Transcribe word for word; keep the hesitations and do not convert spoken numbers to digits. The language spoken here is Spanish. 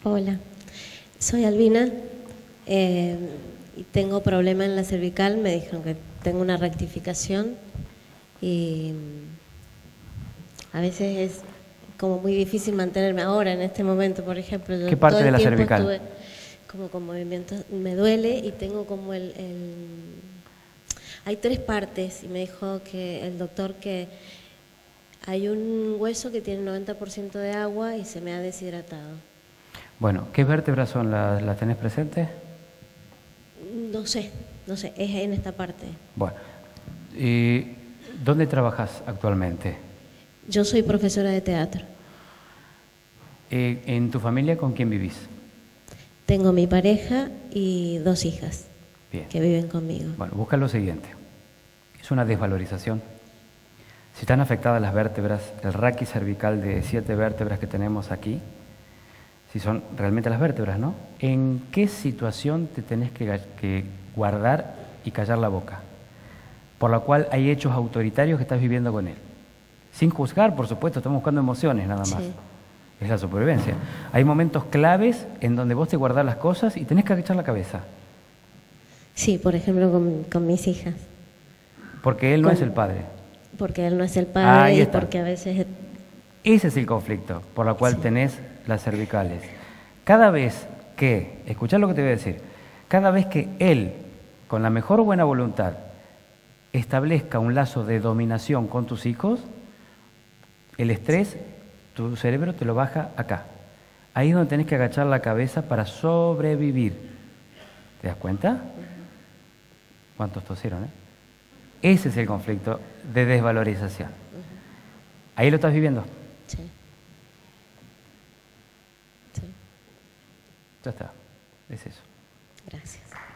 Hola, soy Albina eh, y tengo problema en la cervical. Me dijeron que tengo una rectificación y a veces es como muy difícil mantenerme ahora, en este momento, por ejemplo. Yo ¿Qué parte todo de el la tiempo cervical? estuve como con movimientos, me duele y tengo como el, el... Hay tres partes y me dijo que el doctor que hay un hueso que tiene noventa por ciento de agua y se me ha deshidratado. Bueno, ¿qué vértebras son las, las tenés presentes? No sé, no sé, es en esta parte. Bueno, ¿y dónde trabajas actualmente? Yo soy profesora de teatro. Eh, ¿En tu familia con quién vivís? Tengo mi pareja y dos hijas Bien. que viven conmigo. Bueno, busca lo siguiente. Es una desvalorización. Si están afectadas las vértebras, el raquis cervical de siete vértebras que tenemos aquí, si son realmente las vértebras, ¿no? ¿En qué situación te tenés que, que guardar y callar la boca? Por la cual hay hechos autoritarios que estás viviendo con él. Sin juzgar, por supuesto, estamos buscando emociones nada más. Sí. Es la supervivencia. Hay momentos claves en donde vos te guardás las cosas y tenés que agachar la cabeza. Sí, por ejemplo, con, con mis hijas. Porque él no Con- es el padre. Porque él no es el Ahí padre y está. porque a veces... Ese es el conflicto por el cual Sí. tenés las cervicales. Cada vez que, escuchá lo que te voy a decir, cada vez que él, con la mejor buena voluntad, establezca un lazo de dominación con tus hijos, el estrés, tu cerebro te lo baja acá. Ahí es donde tenés que agachar la cabeza para sobrevivir. ¿Te das cuenta? ¿Cuántos tosieron, eh? Ese es el conflicto de desvalorización. Ahí lo estás viviendo. Sí. Sí. Ya está. Es eso. Gracias.